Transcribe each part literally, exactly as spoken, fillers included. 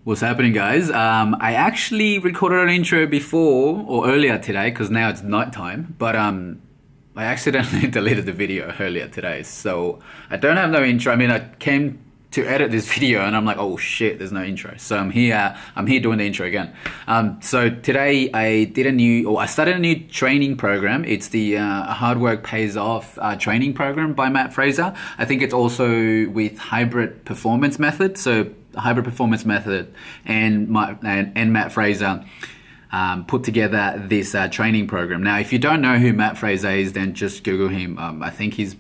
What's happening, guys? Um, I actually recorded an intro before or earlier today because now it's nighttime, but um, I accidentally deleted the video earlier today, so I don't have no intro. I mean, I came to edit this video and I'm like, oh shit, there's no intro. So I'm here, I'm here doing the intro again. Um, so today I did a new, or I started a new training program. It's the uh, Hard Work Pays Off uh, training program by Mat Fraser. I think it's also with Hybrid Performance Method. So Hybrid Performance Method and, my, and, and Mat Fraser um, put together this uh, training program. Now, if you don't know who Mat Fraser is, then just Google him. Um, I think he's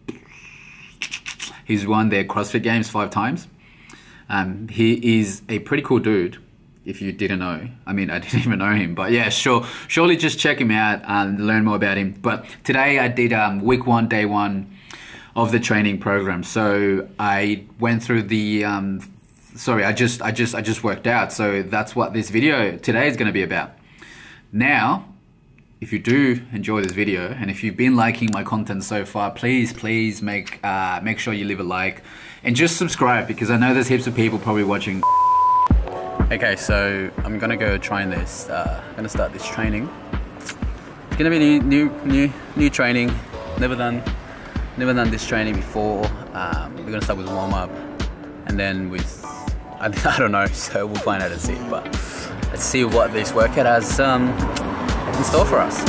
He's won their CrossFit Games five times. Um, he is a pretty cool dude, if you didn't know. I mean, I didn't even know him, but yeah, sure. Surely just check him out and learn more about him. But today I did um, week one, day one of the training program. So I went through the, um, sorry, I just, I just, I just worked out. So that's what this video today is going to be about. Now, if you do enjoy this video and if you've been liking my content so far, please, please make uh, make sure you leave a like and just subscribe, because I know there's heaps of people probably watching. Okay, so I'm gonna go trying this. Uh, I'm gonna start this training. It's gonna be new, new, new, new training. Never done, never done this training before. Um, we're gonna start with warm up, and then with I, I don't know. So we'll find out and see. But let's see what this workout has Um, in store for us.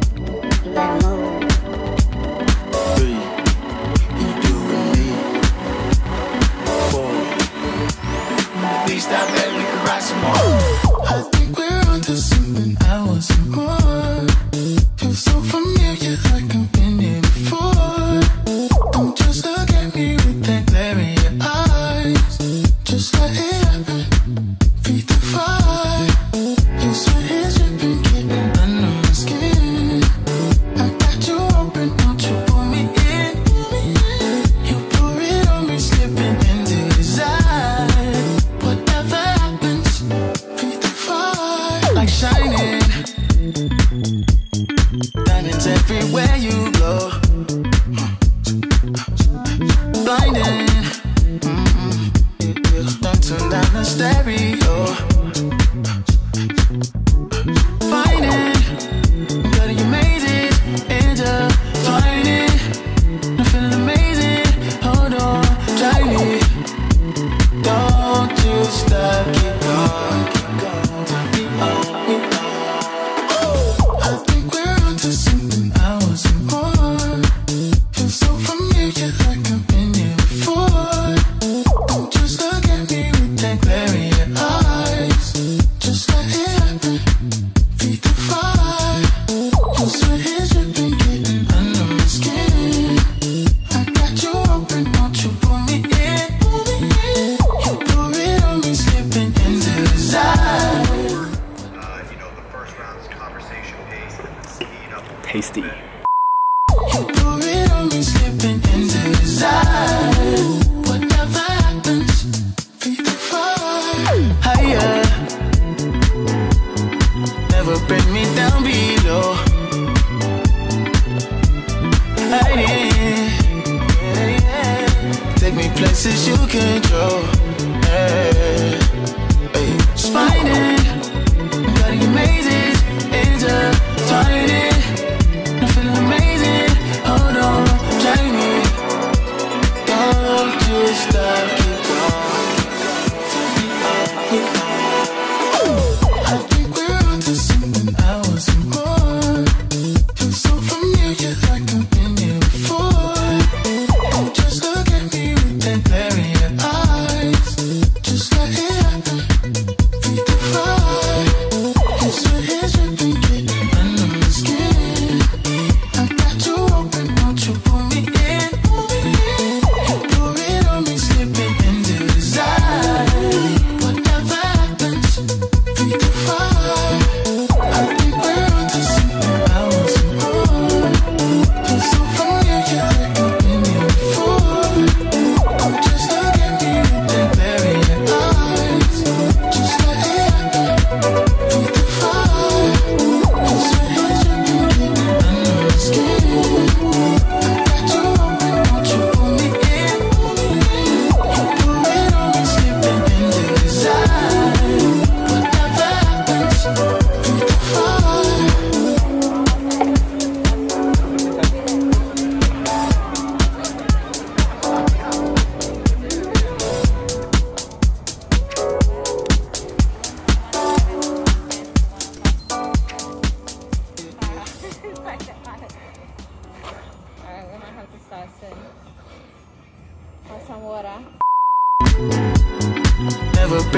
I think we're onto something. I want some more. Feel so familiar, like I've been here before. Don't just look at me with that glare in your eyes. Just let it happen. Feed the fire. Your sweat is dripping, getting under my skin. I got you open, don't you pull me in? You pour it on me, slipping into desire. Whatever happens, feed the fire. Like shining, diamonds everywhere you go. Blinding, mm-mm. Don't turn down the stereo. Tasty. Higher, never bring me down below. Hiding, take me places you control. Hey, hey. Spiding, cutting your mazes, intertwining. Stop, keep I think we're onto something. I want some more. Feel so familiar, like I've been here before. Don't just look at me with that glare in your eyes. Just let it happen. Feed the fire. Your sweat is dripping, getting under my skin. I got you open, won't you pull me in? You pour it on me, slipping into desire. Whatever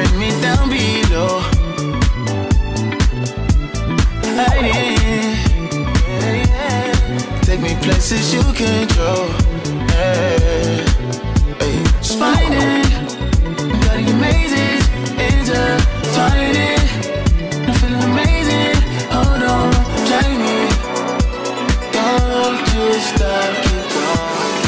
bring me down below. I need, yeah, yeah. Take me places you control. Yeah. Hey, just find it, gotta get mazes, intertwining. I'm feeling amazing. Hold on, try me. Don't you stop, keep going.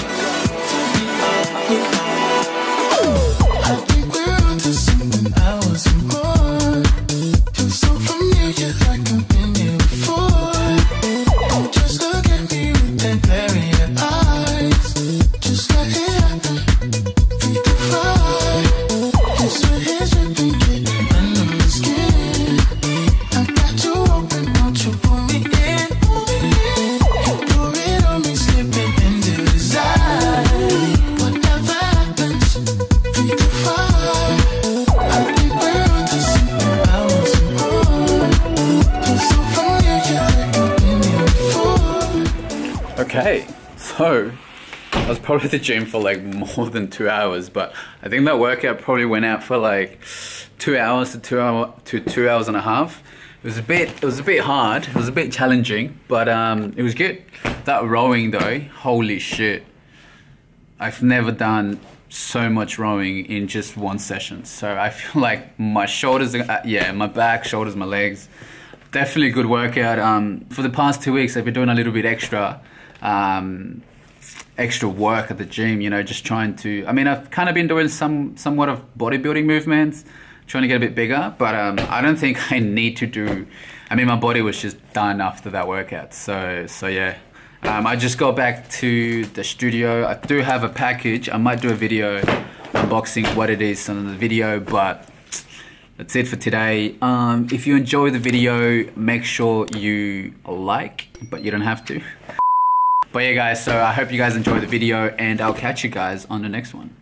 I think we're onto something. I want some more. Feel so familiar, like I've been here before. Don't just look at me with that glare in your eyes. Just let it happen. Feed the fire. It's what his ripping get under my skin. I got you open, won't you pull me in? You pour it on me, slipping into desire. Whatever happens, feed the fire. I think we're onto something. I want some more. Feel so familiar, like I've been here before. Okay, so I was probably at the gym for like more than two hours, but I think that workout probably went out for like two hours to two hour to two hours and a half. It was a bit, it was a bit hard. It was a bit challenging, but um, it was good. That rowing though, holy shit! I've never done so much rowing in just one session. So I feel like my shoulders, are, uh, yeah, my back, shoulders, my legs. Definitely a good workout. Um, for the past two weeks, I've been doing a little bit extra. Um, extra work at the gym, you know, just trying to, I mean, I've kind of been doing some somewhat of bodybuilding movements, trying to get a bit bigger, but um, I don't think I need to do, I mean, my body was just done after that workout. So, so yeah, um, I just got back to the studio. I do have a package. I might do a video unboxing what it is on the video, but that's it for today. Um, if you enjoy the video, make sure you like, but you don't have to. But yeah guys, so I hope you guys enjoy the video and I'll catch you guys on the next one.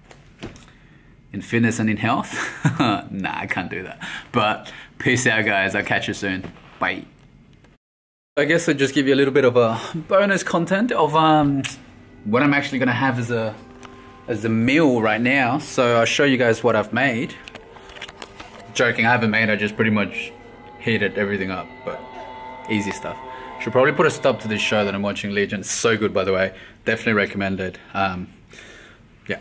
In fitness and in health? Nah, I can't do that. But peace out guys, I'll catch you soon. Bye. I guess I'll just give you a little bit of a bonus content of um, what I'm actually gonna have as a, as a meal right now. So I'll show you guys what I've made. Joking, I haven't made, I just pretty much heated everything up, but easy stuff. Should probably put a stop to this show that I'm watching, Legion. It's so good, by the way. Definitely recommend it. Um, yeah.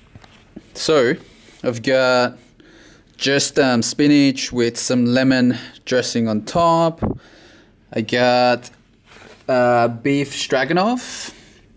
So, I've got just um, spinach with some lemon dressing on top. I got uh, beef stroganoff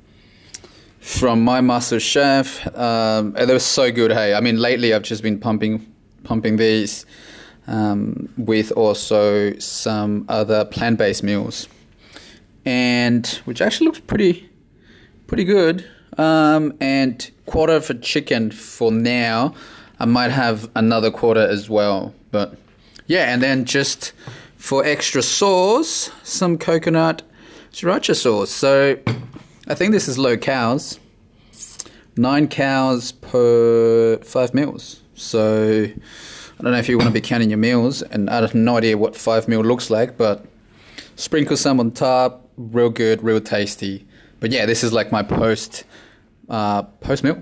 from My Master Chef. Um, they were so good, hey. I mean, lately I've just been pumping, pumping these um, with also some other plant-based meals. And which actually looks pretty pretty good. Um, and quarter for chicken for now. I might have another quarter as well, but yeah. And then just for extra sauce, some coconut sriracha sauce. So I think this is low cows, nine cows per five meals. So I don't know if you want to be counting your meals, and I have no idea what five meal looks like, but sprinkle some on top. Real good, real tasty. But yeah, this is like my post uh, post meal.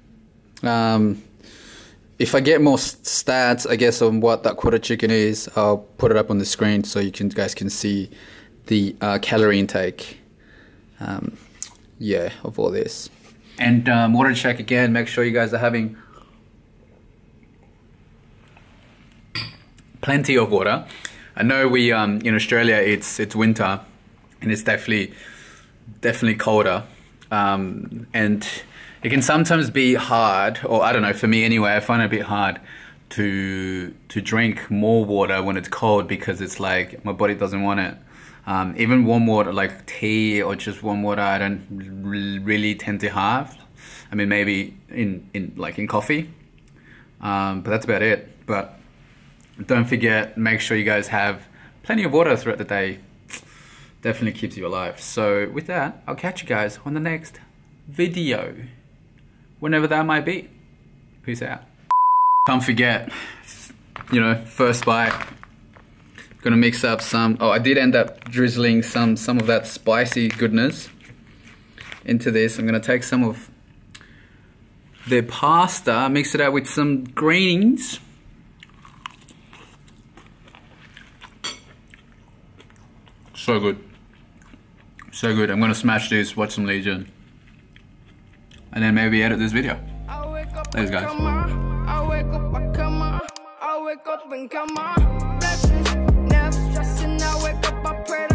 Um, if I get more stats, I guess, on what that quarter chicken is, I'll put it up on the screen so you can guys can see the uh, calorie intake. Um, yeah, of all this. And um, water check again. Make sure you guys are having plenty of water. I know we um, in Australia it's it's winter. And it's definitely, definitely colder. Um, and it can sometimes be hard, or I don't know, for me anyway, I find it a bit hard to to drink more water when it's cold because it's like, my body doesn't want it. Um, even warm water, like tea or just warm water, I don't really tend to have. I mean, maybe in, in like in coffee, um, but that's about it. But don't forget, make sure you guys have plenty of water throughout the day. Definitely keeps you alive. So with that, I'll catch you guys on the next video, whenever that might be. Peace out. Don't forget, you know, first bite, gonna mix up some, oh, I did end up drizzling some, some of that spicy goodness into this. I'm gonna take some of the pasta, mix it out with some greens. So good. So good. I'm gonna smash this, watch some Legion, and then maybe edit this video. Thanks, guys. I wake up, I come on. I wake up and come on. Blessings, never stressing. I wake up, I pray.